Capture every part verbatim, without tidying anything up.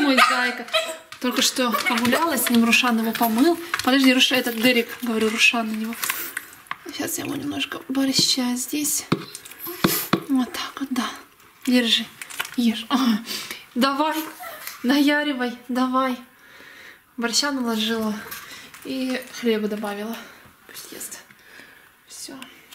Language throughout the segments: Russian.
мой зайка. Только что погуляла с ним, Рушан его помыл. Подожди, Руша, это Дерек, говорю, Рушан на него. Сейчас я ему немножко борща здесь. Вот так вот, да. Держи, ешь. А, давай, наяривай, давай. Борща наложила и хлеба добавила. Пусть ест. Все.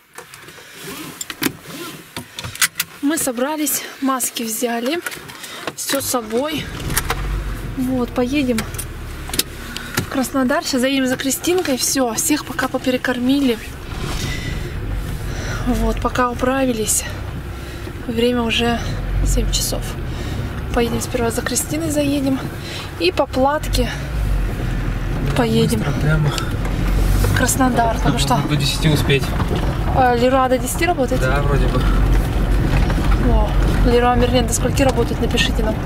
Мы собрались, маски взяли, все с собой. Вот, поедем в Краснодар. Сейчас заедем за Кристинкой. Все, всех пока поперекормили. Вот, пока управились. Время уже семь часов. Поедем сперва за Кристиной, заедем. И по Платке поедем. Быстро, прямо. В Краснодар, потому что... До десяти успеть. А, Леруа до десяти работает? Да, вроде бы. О, Леруа Мерлен до скольки работает? Напишите нам.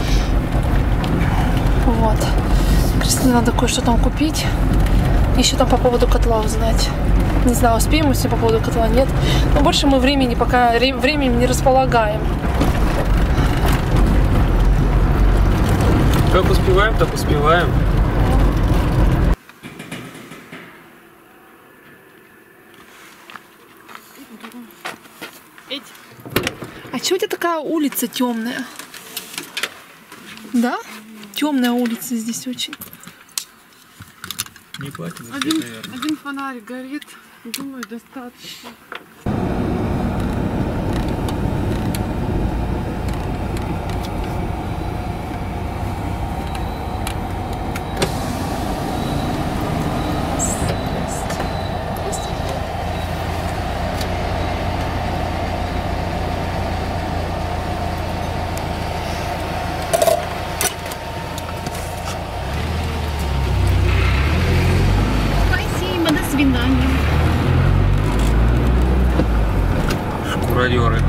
Вот. Кристине надо кое-что там купить. Еще там по поводу котла узнать. Не знаю, успеем мы все по поводу котла, нет. Но больше мы времени пока временем не располагаем. Как успеваем, так успеваем. А чего у тебя такая улица темная? Да? Темная улица здесь очень. Не платит за один, свет, наверное. один фонарик горит, думаю, достаточно. Шкуродеры.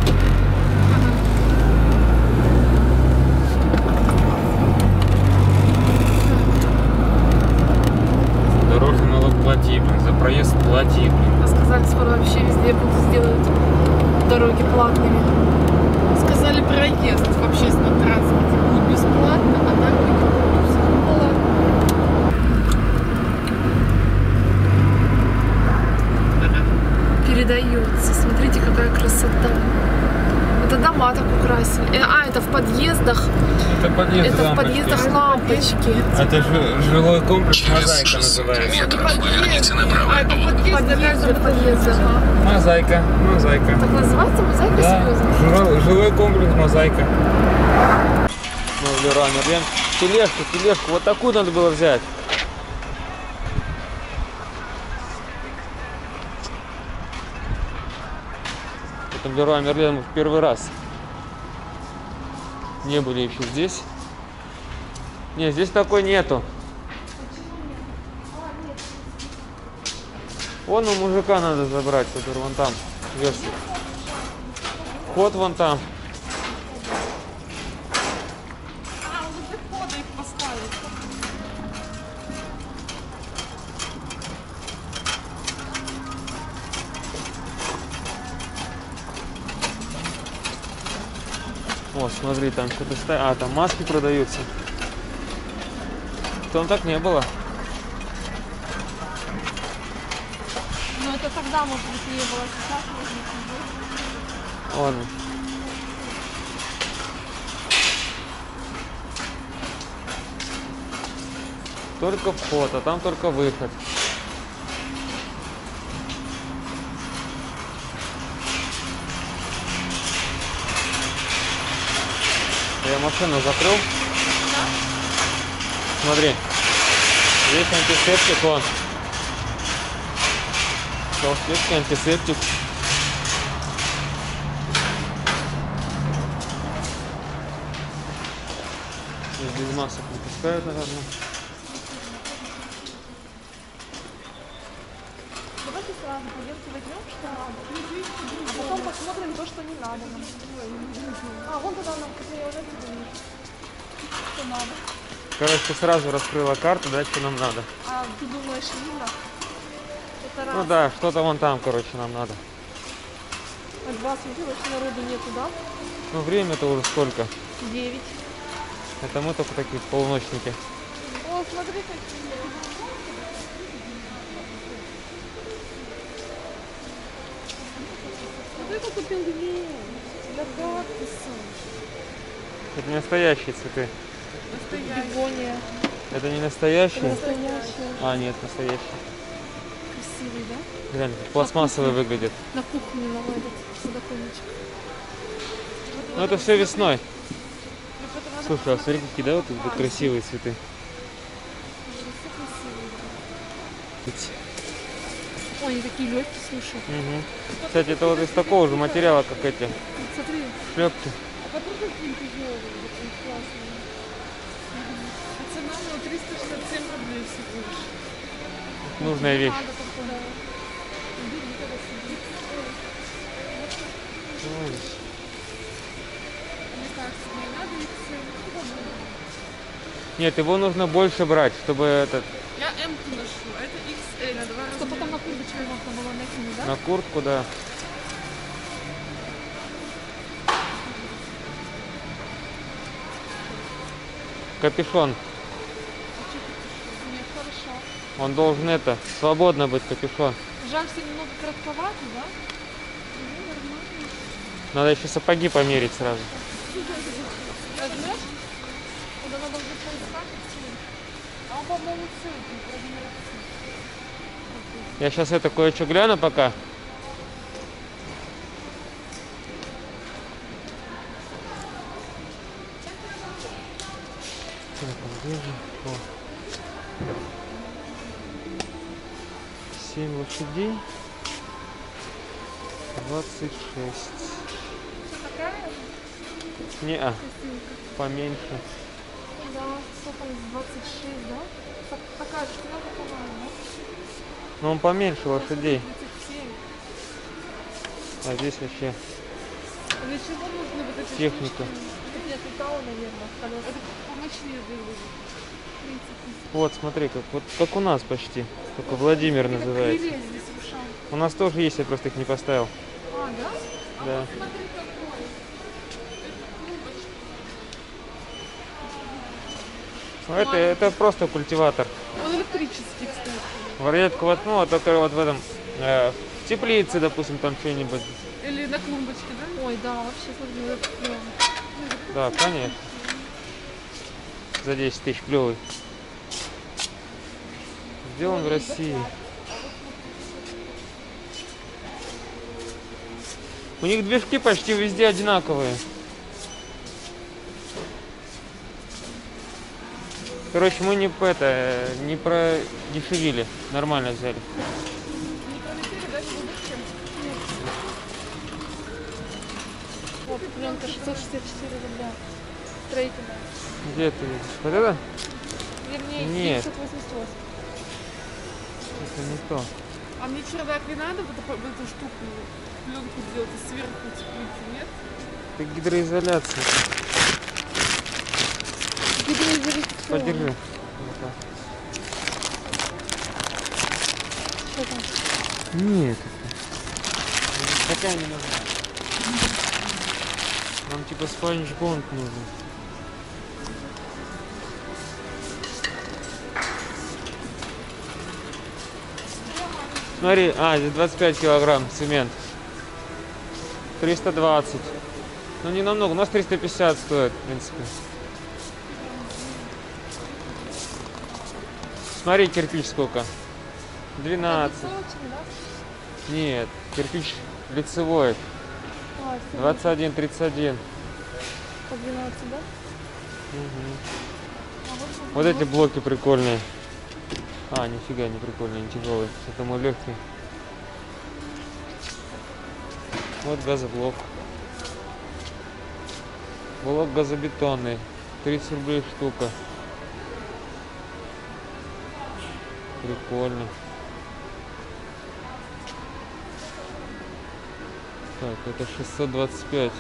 Дорожный налог плати, блин, за проезд плати, блин. А сказали, скоро вообще везде будут сделают дороги платными. Сказали, проезд в общественном транспорте будет бесплатно, а так не ладно. Передается. Смотрите, какая красота. Это дома так украсили. Э, А, это в подъездах. Это подъезд, Это в лампочки. подъездах лампочки. Это же жилой комплекс Мозаика называется. Поверните направо. А, это подъезд, Подъезды, подъезды. Ага. Мозаика, мозаика. Так называется мозаика, Да, серьезно? жилой, жилой комплекс Мозаика. Ну, Леруа Мерлен. Тележку, тележку. Вот такую надо было взять. Это Леруа Мерлен мы в первый раз. Не были еще здесь. Не, здесь такой нету. Вон у мужика надо забрать, который вон там. Версия. Вход вон там. А, возле входа их поставить. О, смотри, там что-то стоит. А, там маски продаются. Там так не было. Ну это тогда, может быть, не было. Сейчас может быть, не Ладно. Только вход, а там только выход. Я машину закрыл. Да? Смотри. Здесь антисептик, вон. Салфетки, антисептик. Здесь без масок не пускают, наверное. Давайте сразу пойдемте возьмем, что надо. А потом посмотрим то, что не надо нам. А, вон туда нам, я уже вижу, что надо. Короче, ты сразу раскрыла карту, да, что нам надо. А ты думаешь, видно? Это раз. Ну да, что-то вон там, короче, нам надо. А два, смотри, вообще народу нету, да? Ну время-то уже сколько? Девять. Это мы только такие полуночники. О, смотри, какие. Смотри, какой пингвин. Для кактуса. Это не настоящие цветы. Настоящий. Бегония. Это не настоящие? Настоящая. А, нет, настоящие. Красивый, да? Глянь, как пластмассовые выглядят. На кухне на этот подоконничек. Ну это все весной. Слушай, а смотри, какие, да, вот тут вот красивые цветы. Ой, они такие легкие, слушай. Угу. Кстати, это вот из такого же материала, как эти Вот смотри. шлепки. А потом какие тяжелые, очень классные. А цена на триста шестьдесят семь рублей всего лишь. Нужная вещь. Надо такое. Бери, когда сидит. Ой. Мне кажется, не надо их все. Нет, его нужно больше брать, чтобы этот Я М-ку ношу, а это икс эль. На два Что размера. потом на курточку можно было накинуть, да? на куртку, да. Капюшон. Нет, хорошо. Он должен это, свободно быть капюшон. Жаль, что немного коротковатый, да? Ну, нормально. Надо еще сапоги померить сразу. Возьмешь? Куда надо уже поискать? А он, по-моему, целый, размер икс эль. Я сейчас это кое-что гляну пока. Так, а где же? О. семь лошадей. двадцать шесть. Такая? Не, а, поменьше. Да, сколько из двадцать шесть, да? Так, такая шкура, по-моему, Но он поменьше лошадей. тридцать семь. А здесь вообще Для чего нужны вот эти техника. Чтоб не отлетало, наверное, колеса. Это помощнее выглядит. В принципе. Вот, смотри, как, вот, как у нас почти. Только Владимир Это называется. крылья здесь в ушах. У нас тоже есть, я просто их не поставил. А, да? Да. Смотри, какой. Ну, это, это просто культиватор. Он электрический, кстати. Варьетку вот, ну, вот только вот в этом, э, в теплице, допустим, там что-нибудь. Или на клумбочке, да? Ой, да, вообще, смотри, это клёво. Да, конечно. За десять тысяч клевый. Сделан в России. У них движки почти везде одинаковые. Короче, мы не, по- это, не продешевили. Нормально взяли. Не пролетели, да, не зачем? Вот, пленка шестьсот шестьдесят четыре рубля. Строительная. Где ты видишь? Вот это? Вернее, Нет. семьсот восемьдесят восемь. Это не то. А мне чердак не надо вот, эту- вот эту штуку, пленку делать и сверху теплицу, нет? Это гидроизоляция. Гидроизоляционная. Подержи. Вот так. Что там? Нет. это- Такая не нужна. Нам типа спанч-бонд нужен. Смотри, а, здесь двадцать пять килограмм цемент. триста двадцать. Ну не намного, у нас триста пятьдесят стоит, в принципе. Смотри, кирпич сколько. двенадцать. Лицевочный, да? Нет, кирпич лицевой. А, всё, двадцать один, тридцать один. по двенадцать, да? Мгм. А вот тут Вот эти блоки прикольные. А, нифига не прикольные, не тяжелые. Это мой легкий. Вот газоблок. Блок газобетонный. тридцать рублей штука. Прикольно. Так, это шестьсот двадцать пять.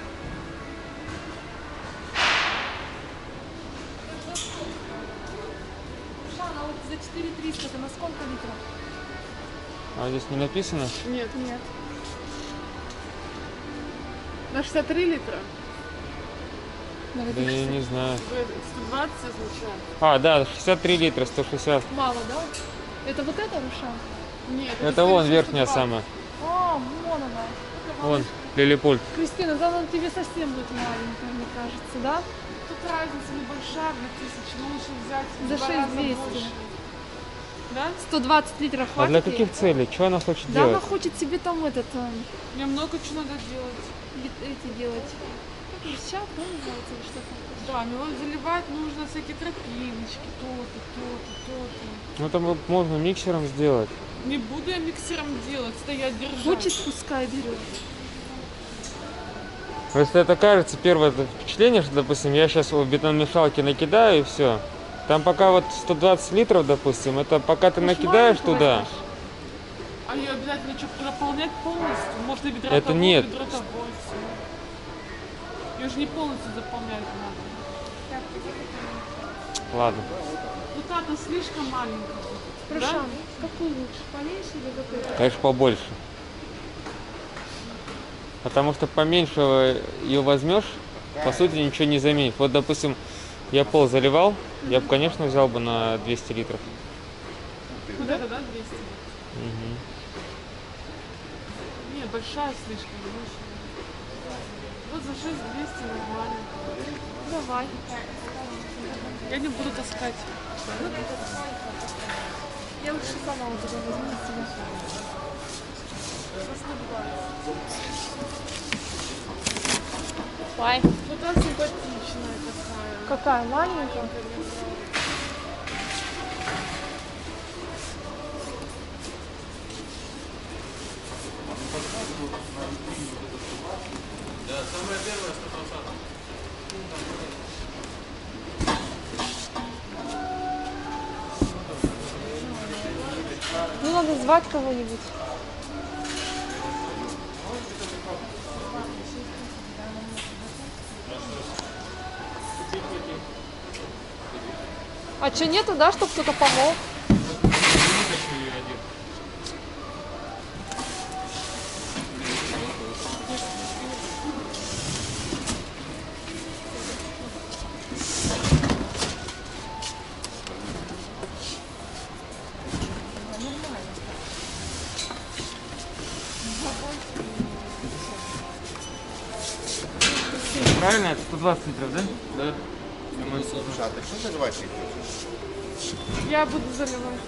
Шана, вот за четыре триста это на сколько литров? А здесь не написано? Нет. Нет. На шестьдесят три литра. На Да каких я часах? не знаю. сто двадцать означает? А, да, шестьдесят три литра, сто шестьдесят. Мало, да? Это вот это Рушан? Нет, Это вон скорее верхняя сто двадцать. самая. А, вон она. Вон, Лилипуль. Кристина, да она тебе совсем будет маленькая, мне кажется, да? Тут разница небольшая, две тысячи, но лучше взять в За два шесть раза двести. больше. Да? сто двадцать литров А хватит для ей? каких целей? Что она хочет Да, она делать? хочет себе там этот, эм, Мне много чего надо делать. вит- эти делать. Как лещат, да, называется, или что-то? Да, но заливать нужно всякие тропиночки, то-то, то-то, то-то. Ну там можно миксером сделать. Не буду я миксером делать, стоять, держать. Хочет, пускай берет. Просто это кажется первое это впечатление, что, допустим, я сейчас в бетономешалке накидаю и все. Там пока вот сто двадцать литров, допустим, это пока ты Может, накидаешь маленькую туда. возьмешь? А ее обязательно что, заполнять полностью? Можно ведро Это того, нет. ведро того, и всё. Ее же не полностью заполнять надо. Ладно. Вот та-то слишком маленькая. Рушан, какую лучше, поменьше или вот эту? Конечно, побольше. Потому что поменьше ее возьмешь, по сути ничего не заменит. Вот, допустим, я пол заливал, я бы, конечно, взял бы на двести литров. Вот это, да, двести? Мгм. Не, большая слишком, большая. Вот за шесть двести нормально. Давай. Я не буду таскать. Я лучше сама у тебя возьму себе. За сто двадцать. Ой. Вот она симпатичная такая. Какая маленькая? Ну, надо звать кого-нибудь. А что, нету, да, чтобы кто-то помог? Правильно, это сто двадцать литров, да? Да. Слушай, а ты что заливать не хочешь? Я буду заливать.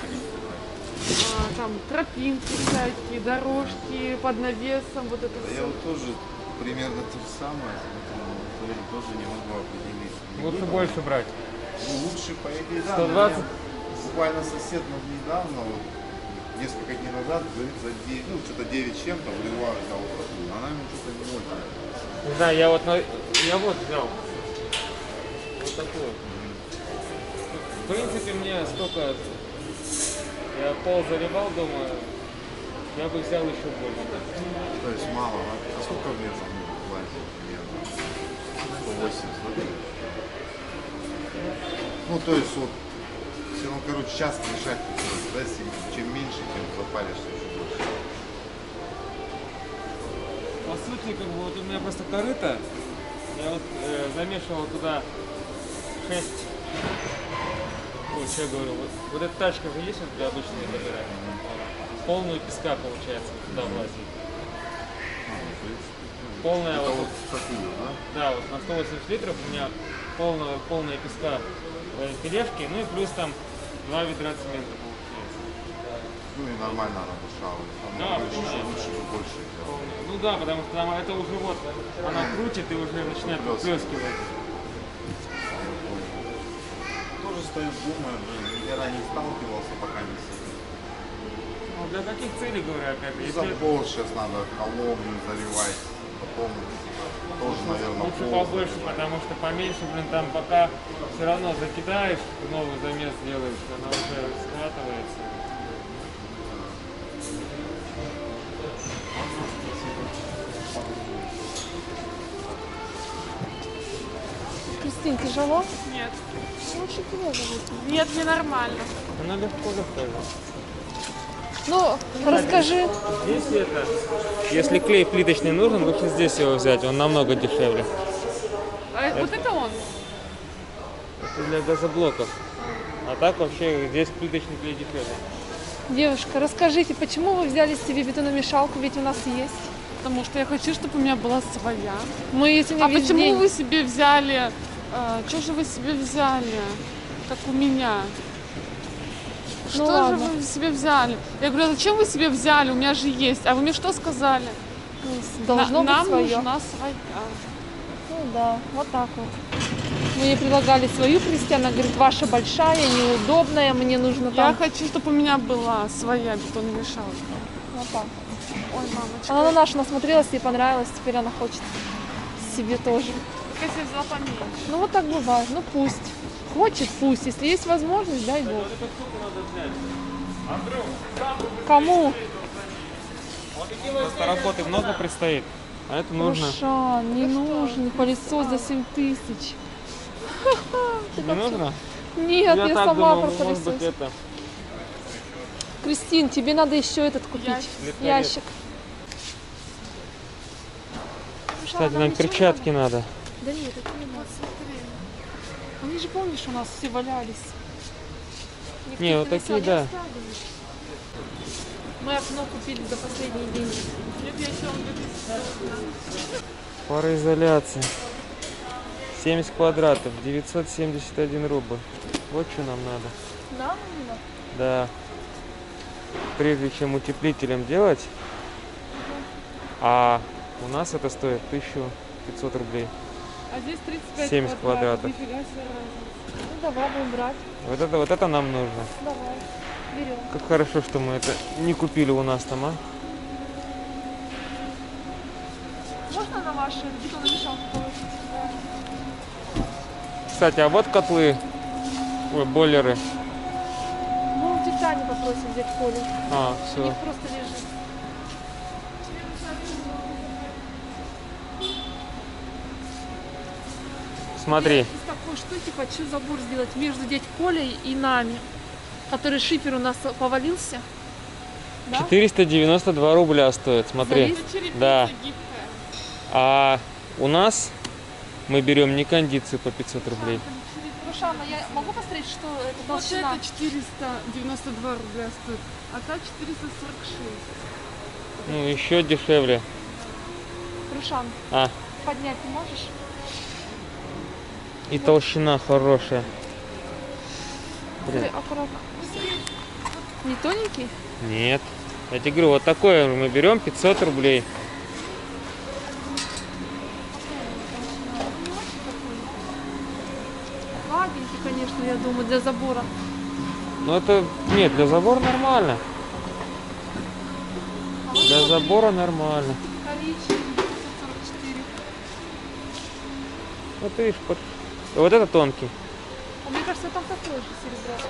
А, там тропинки всякие, дорожки под навесом, вот это Да я все. вот тоже примерно то же самое, поэтому тоже, тоже не могу определить. Не Лучше буду. больше брать. Ну, лучше, по идее, да. сто но двадцать? у меня Буквально сосед ну, недавно, вот, несколько дней назад, говорит, за девять, ну, что-то девять чем-то вливаю за вот, она ему что-то не очень. Не знаю, я вот, на... я вот взял. Вот такой. В принципе, мне сколько... Я пол заливал дома, я бы взял еще больше. То есть мало, а, а сколько в летом платить примерно? сто восемьдесят, да? Ну, то есть вот, все равно, короче, часто решать приходится, да, если чем меньше, тем запалишься еще больше. По сути, как бы вот у меня просто корыто, я вот э, замешивал туда шесть, ой, что я говорю, вот, вот эта тачка же есть вот для обычной забирать, полную песка получается туда влазит. А, ну, то есть, Полная это вот, вот в такую, да? да, вот на сто восемьдесят литров у меня полная, полная песка в тележке, ну и плюс там два ведра цемента получается. Ну и нормально она дышала. Да, Она лучше, полная. лучше бы больше делала. Ну да, потому что там это уже вот, она крутит и уже начинает поплескивать. Тоже стою, думаю, блин, никогда не сталкивался, пока не сидел. Ну, для каких целей, говорю, опять? Если Забор сейчас надо колонны заливать, потом тоже, наверное, лучше пол побольше, заливать. потому что поменьше, блин, там пока все равно закидаешь, новый замес делаешь, она уже схватывается. Кристин, тяжело? Нет. Лучше тебя зовут. Нет, мне нормально. Она легко легко. Ну, расскажи. Здесь это, если клей плиточный нужен, лучше здесь его взять, он намного дешевле. А А, вот это он? Это для газоблоков. А так вообще здесь плиточный клей дешевле. Девушка, расскажите, почему вы взяли себе бетономешалку, ведь у нас есть? Потому что я хочу, чтобы у меня была своя. Мы ее сегодня А весь почему день- вы себе взяли? А, что же вы себе взяли? Как у меня. Что же ладно. вы себе взяли? Я говорю, а зачем вы себе взяли? У меня же есть. А вы мне что сказали? Должно На- быть Нам свое. нужна своя. Ну да, вот так вот. Мы ей предлагали свою привезти, она говорит, ваша большая, неудобная, мне нужно Я там. хочу, чтобы у меня была своя бетономешалка. Вот так. Ой, мамочка. Она на нашу насмотрелась, ей понравилось, теперь она хочет себе тоже. Я себе взяла поменьше. Ну вот так бывает, ну пусть. Хочет, пусть. Если есть возможность, дай Бог. Кому? Просто работы много предстоит. А это нужно. Рушан, не нужен пылесос за семь тысяч. Не нужно? Нет, я, так сама думал, может пропылесосю. быть это. Кристин, тебе надо еще этот купить. Ящик. Ящик. Кстати, нам перчатки надо. Да нет, это не надо. Они же, помнишь, у нас все валялись. Никто Не, вот не такие, взял, да. не оставили. Мы окно купили за последние деньги. Нет, я еще вам говорю. Пароизоляция. семьдесят квадратов, девятьсот семьдесят один рубль. Вот что нам надо. Да? Да. Прежде чем утеплителем делать, а у нас это стоит тысяча пятьсот рублей. А здесь тридцать пять семьдесят квадратов. Нифига себе разница. Ну давай будем брать. Вот это, вот это нам нужно. Давай. Берем. Как хорошо, что мы это не купили у нас там, а? Можно на вашу бетономешалку положить? Кстати, а вот котлы, ой, бойлеры. Ну, в Титане попросим взять Колю. А, У все. них просто лежит. Смотри. Из такой штуки хочу забор сделать между дядь Колей и нами, который шифер у нас повалился. Да? четыреста девяносто два рубля стоит, смотри. Завис? Черепица Да. гибкая. А у нас мы берем не кондицию по пятьсот рублей. Рушана, я могу посмотреть, что это Вот толщина? это четыреста девяносто два рубля стоит, а та четыреста сорок шесть. Ну, еще дешевле. Рушан, А, поднять не можешь? и толщина хорошая. Смотри, Блин. аккуратно. Не тоненький? Нет. Я тебе говорю, вот такое мы берем пятьсот рублей. Слабенький, конечно, я думаю, для забора. Ну это, нет, для забора нормально. Для забора нормально. Коричневый, девятьсот сорок четыре. Вот видишь, под... вот это тонкий. А мне кажется, там такой же серебро.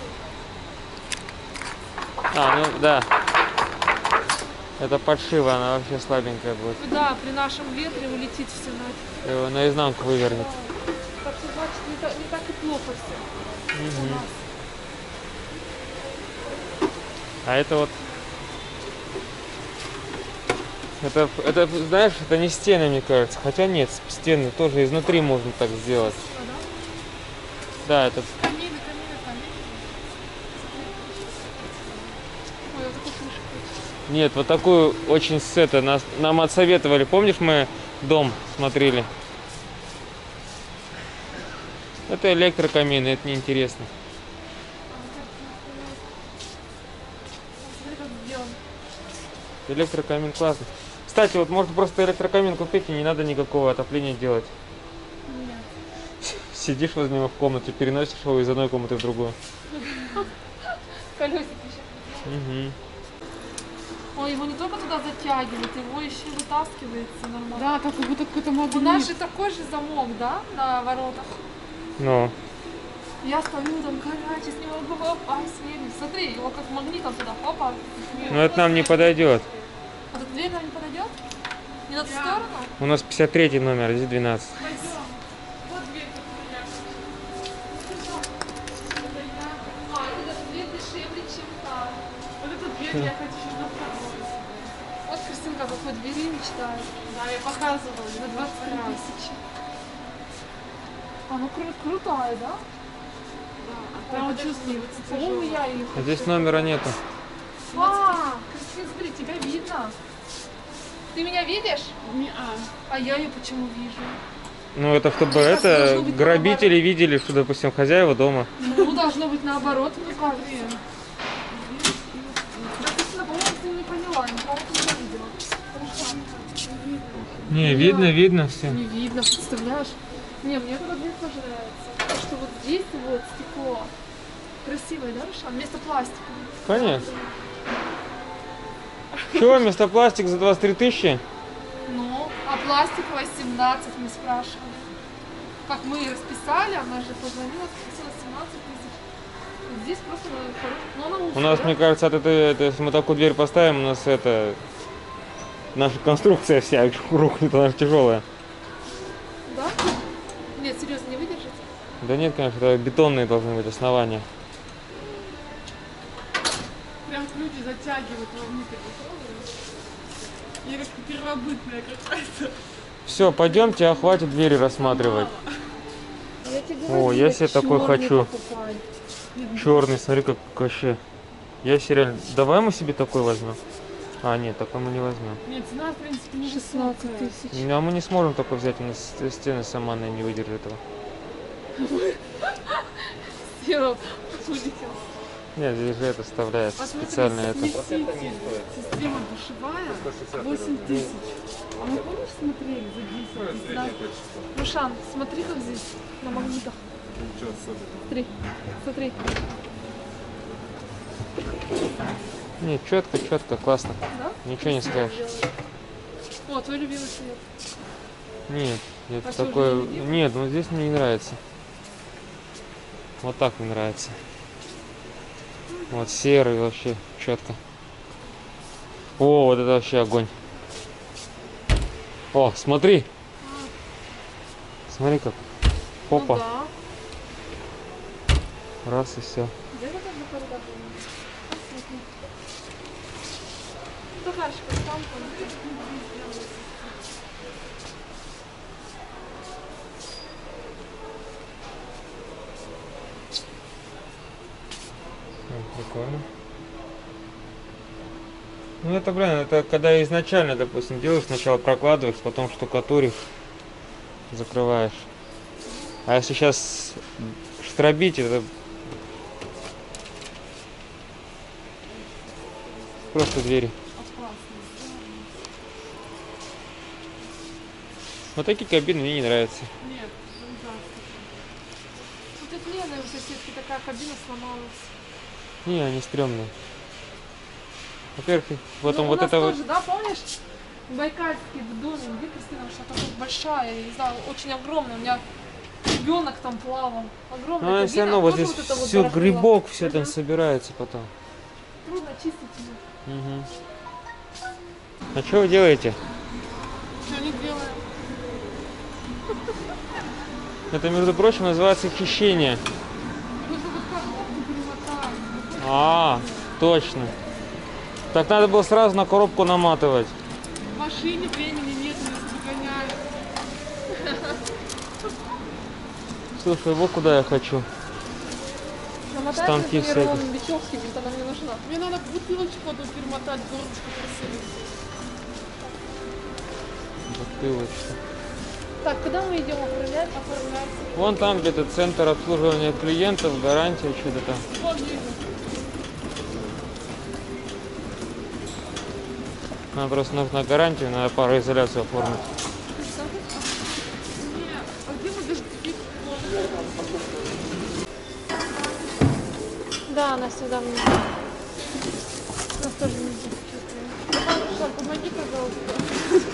А, ну да. Это подшива, она вообще слабенькая будет. Да, при нашем ветре улетит все нафиг. Его наизнанку вывернет. Так что, значит, не, так- не так и плохо все у Мгм. нас. А это вот... Это, это, знаешь, это не стены, мне кажется. Хотя нет, стены тоже изнутри можно так сделать. Да, это... Камины, камины, камины. Ой, вот такой крышку. Нет, вот такую очень с это нас, нам отсоветовали. Помнишь, мы дом смотрели? Это электрокамин, это неинтересно. Смотри, как сделан. Электрокамин классный. Кстати, вот можно просто электрокамин купить, и не надо никакого отопления делать. Нет. Сидишь возле него в комнате, переносишь его из одной комнаты в другую. Колесики еще. Угу. Ой, его не только туда затягивает, его еще и вытаскивается нормально. Да, так как будто какой-то У магнит. нас же такой же замок, да, на воротах. Ну, Я стою там, короче, с него головой упасть, сверху. Смотри, его как магнитом туда, опа. ну это нам не подойдет. А тут дверь нам не подойдет? Не на ту сторону? У нас пятьдесят третий номер, а здесь двенадцать. Пойдем. Вот дверь, которая. А, эта дверь дешевле, чем та. Вот эту дверь я хочу на второй. Вот Кристинка какой двери мечтает. Да, я показывала За за двадцать двадцать раз. тысяч. А, ну кру- крутая, да? Прям чувствуется. По-моему, я ее А здесь номера нету. А, Кристина, смотри, тебя видно. Ты меня видишь? Не, а. А я ее почему вижу? Ну это чтобы Мне кажется, это должно быть грабители видели, что, допустим, хозяева дома. Ну, должно быть наоборот, ну как? Блин. Да, Кристина, по-моему, ты не поняла, я никого не видела. Хорошо. Не, видно, видно все. Не видно, представляешь? Не, мне этот цвет тоже нравится. Потому что вот здесь вот стекло. Красивое, да, Рушан? Вместо пластика. Конечно. Чего, вместо пластик за двадцать три тысячи? Ну, а пластик восемнадцать мы спрашивали. Как мы и расписали, она же позвонила, спросила семнадцать тысяч. Вот здесь просто хорошо. Ну, она узкая, У нас, да? мне кажется, от этой, это, если мы такую дверь поставим, у нас это наша конструкция вся рухнет, она же тяжелая. Да? Нет, серьезно, не выдержите? Да нет, конечно, это бетонные должны быть основания. Прям ключи затягивают вовнутрь. Я как первобытная какая-то. Все, пойдемте, а хватит двери рассматривать. Я тебе О, я себе такой хочу. покупай. Черный, смотри, как вообще. Я себе реально... Давай мы себе такой возьмем. А, нет, такой мы не возьмем. Нет, цена, в принципе, не шестнадцать высокая. тысяч. А мы не сможем такой взять, у нас стены сама она не выдержит этого. Сделал, улетел. Нет, здесь же это вставляется Посмотри, специально это. смеситель, система душевая, восемь тысяч. А мы помнишь смотрели за десять? Да. Рушан, смотри, как здесь на магнитах. Смотри, смотри. Не, четко, четко, классно. Да? Ничего не скажешь. О, твой любимый цвет. Нет, это А что, такое. уже не любимый? Нет, ну здесь мне не нравится. Вот так мне нравится. Вот серый вообще четко. О, вот это вообще огонь. О, смотри. Смотри как. Опа. Ну да. Раз и все. Где это как бы когда Ну, такая же, как там, Прикольно. Ну это, блин, это когда изначально, допустим, делаешь, сначала прокладываешь, потом штукатуришь, закрываешь. А если сейчас штробить, это просто двери. Вот такие кабины мне не нравятся. Нет, ужасно. Вот это Лена у соседки такая кабина сломалась. Не, они стрёмные. Во-первых, потом Ну, у вот нас это тоже, вот... да, помнишь? Байкальский в доме, где Кристина, что такая большая, я не знаю, очень огромная. У меня ребенок там плавал. Огромная Ну, кабина. все равно вот тоже здесь это вот все барахло. грибок, все там Мгм. собирается потом. Трудно чистить ее. Угу. А что вы делаете? Что не делаем? Это, между прочим, называется хищение. Мы же вот коробку примотаем. А, точно. Так надо было сразу на коробку наматывать. В машине времени нет, нас догоняют. Слушай, вот куда я хочу. Намотай, Станки например, всякие. вон бечевки, ведь она мне нужна. Мне надо бутылочку одну перемотать, горлышко красивое. Бутылочка. Так, куда мы идем оформлять? Оформлять. Вон там где-то центр обслуживания клиентов, гарантия, что-то там. Вон вижу. Нам просто нужна гарантия, надо пароизоляцию оформить. Нет, а где мы даже таких Да, она сюда внизу. Нас тоже внизу. Шан, помоги, пожалуйста.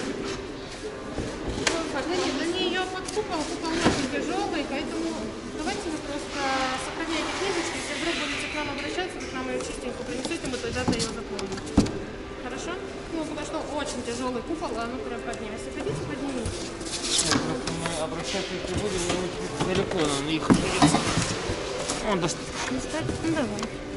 Для нее под купол, купол очень тяжелый, поэтому давайте вы просто сохраняйте книжечки, если вдруг будете к нам обращаться, то к нам ее частенько принесете, мы тогда-то ее заполним. Хорошо? Ну, потому что очень тяжелый купол, а ну прям поднимем. Если хотите, поднимите. Просто мы обращаться если будем, не очень далеко нам их придется. Он достаточно. Ну, давай.